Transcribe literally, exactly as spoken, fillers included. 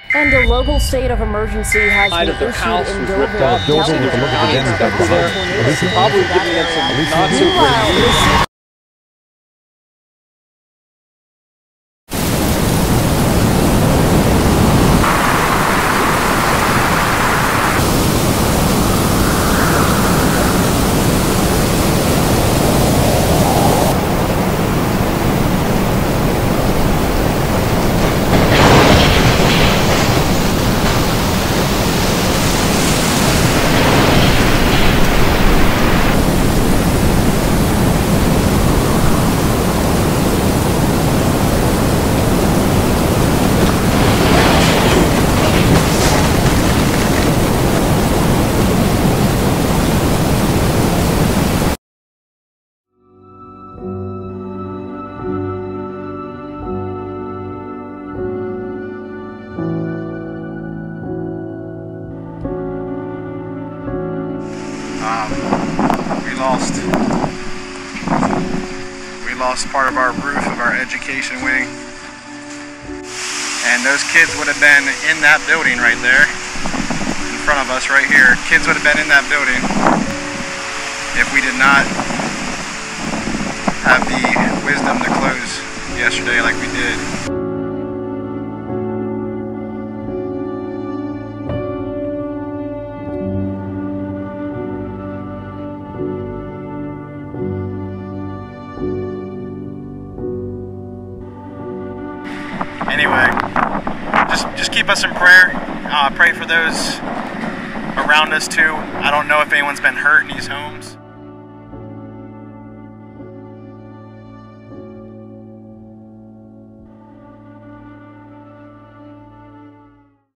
And a local state of emergency has been of their issued house in was Dover. ripped off. Calvary, Dover, California, look at the after damage there. there. Probably giving it some not so Meanwhile, great news. this Um, we lost we lost part of our roof of our education wing, and those kids would have been in that building right there in front of us right here. Kids would have been in that building if we did not have the wisdom to close yesterday like we did. Anyway, just just keep us in prayer. Uh, pray for those around us too. I don't know if anyone's been hurt in these homes.